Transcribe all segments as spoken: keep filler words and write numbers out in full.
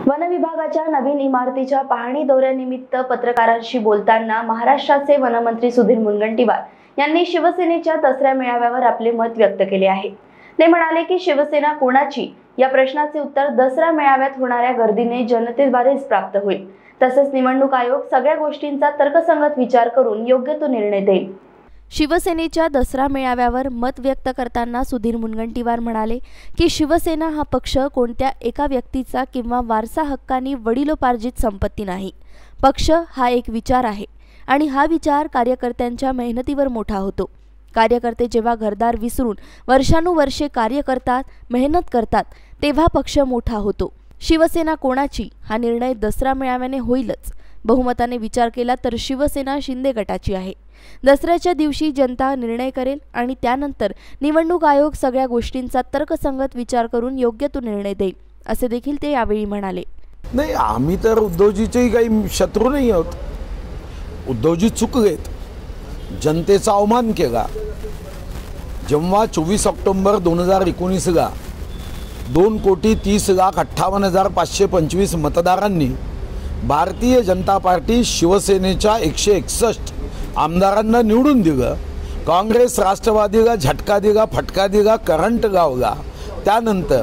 One विभागाच्या नवीन इमारतीच्या पाहणी दौऱ्यानिमित्त पत्रकारांशी बोलताना महाराष्ट्राचे वनमंत्री सुधीर मुनगंटीवार यांनी शिवसेनेच्या दसरा मेळाव्यावर आपले मत व्यक्त केले आहे। ते म्हणाले की शिवसेना कोणाची या प्रश्नाचे उत्तर दसरा मेळाव्यात होणाऱ्या गर्दीने जनतेद्वारेच प्राप्त होईल। तसेच निवडणूक आयोग सगळ्या गोष्टींचा तर्कसंगत विचार करून योग्य तो निर्णय देईल। शिवसेनेच्या दसरा मेळाव्यावर मत व्यक्त करताना सुधीर मुनगंटीवार म्हणाले की शिवसेना हा पक्ष कोणत्या एका व्यक्तीचा किंवा वारसा हक्कानी वडिलोपार्जित संपत्ती नाही। पक्ष हा एक विचार आहे आणि हा विचार कार्यकर्त्यांच्या मेहनतीवर मोठा होतो। कार्यकर्ते जेव्हा घरदार विसरून वर्षानुवर्षे कार्य करतात, मेहनत करतात, तेव्हा पक्ष मोठा होतो। शिवसेना कोणाची हा निर्णय दसरा मेळाव्याने होईलच। बहुमताने विचार केला तर शिवसेना शिंदे गटाची आहे। दसऱ्याच्या दिवशी जनता निर्णय करेल आणि त्यानंतर निवडणूक आयोग सगळ्या गोष्टींचा तर्कसंगत विचार करून योग्य तो निर्णय देईल, असे देखील ते यावेळी म्हणाले। नाही, आम्ही तर उद्धवजीचे काही शत्रू नाही आहोत। उद्धवजी चुकलेत, जनतेचा अवमान केला। जेव्हा चोवीस ऑक्टोबर दोन हजार एकोणीसला दोन कोटी तीस लाख अठ्ठावन्न हजार पाचशे पंचवीस मतदारांनी भारतीय जनता पार्टी शिवसेनेच्या एकशे एकसष्ट आमदारांना निवडून दिलं, काँग्रेस राष्ट्रवादीला झटका दिला, फटका दिला, करंट गावला, त्यानंतर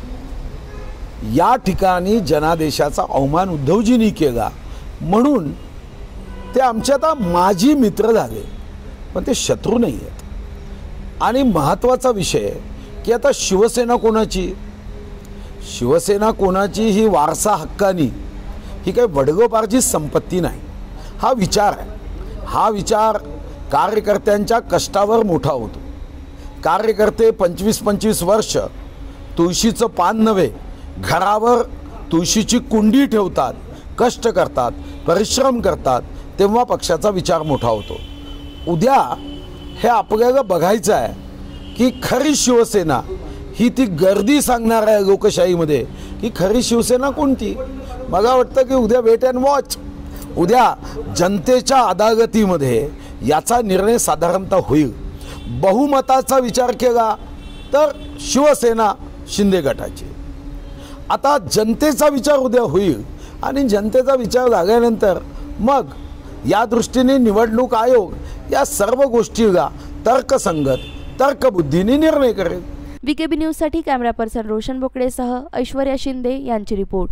या ठिकाणी जनादेशाचा अवमान उद्धवजींनी केला। म्हणून ते आमचे आता माजी मित्र झाले, पण ते शत्रू नाही आहेत। आणि महत्त्वाचा विषय की आता शिवसेना कोणाची शिवसेना कोणाची ही वारसा हक्कानी ही काही वडिलोपार्जित संपत्ती नाही, हा विचार आहे। हा विचार कार्यकर्त्यांच्या कष्टावर मोठा होतो। कार्यकर्ते पंचवीस पंचवीस वर्ष तुळशीचं पान नव्हे, घरावर तुळशीची कुंडी ठेवतात, कष्ट करतात, परिश्रम करतात, तेव्हा पक्षाचा विचार मोठा होतो। उद्या हे आपल्याला बघायचं आहे की खरी शिवसेना ही ती गर्दी सांगणार आहे लोकशाहीमध्ये की खरी शिवसेना कोणती। मला वाटतं की उद्या वेट अँड वॉच, उद्या जनतेच्या अदालतीमध्ये याचा निर्णय साधारणतः होईल। बहुमताचा विचार केला तर शिवसेना शिंदे गटाची। आता जनतेचा विचार उद्या होईल आणि जनतेचा विचार झाल्यानंतर मग या दृष्टीने निवडणूक आयोग या सर्व गोष्टीला तर्कसंगत तर्कबुद्धीने निर्णय करेल। व्हीकेबी न्यूज साठी कॅमेरा पर्सन रोशन बोकडेसह ऐश्वर्या शिंदे यांची रिपोर्ट।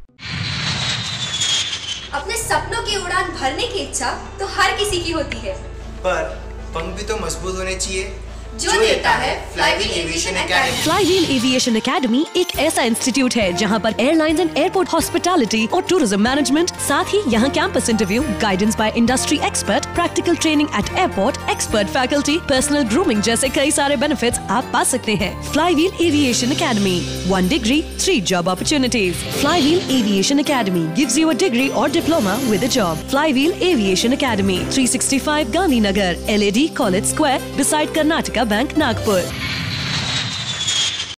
अपने सपनों की उड़ान भरने की इच्छा तो हर किसी की होती है, पर पंख भी तो मजबूत होने चाहिए, जो देता है Flywheel Aviation Academy. Flywheel Aviation Academy एक ऐसा इंस्टीट्यूट है जहां पर एयरलाइंस एंड एयरपोर्ट हॉस्पिटैलिटी और टूरिज्म मैनेजमेंट, साथ ही यहां campus interview, guidance by industry expert, practical training at airport, expert faculty, personal grooming जैसे कई सारे बेनिफिट्स आप पा सकते हैं। Flywheel Aviation Academy, one degree three job opportunities. Flywheel Aviation Academy gives you a degree और diploma with a job. Flywheel Aviation academy, three sixty five Gandhinagar, L A D college square, beside Karnataka Bank, Nagpur.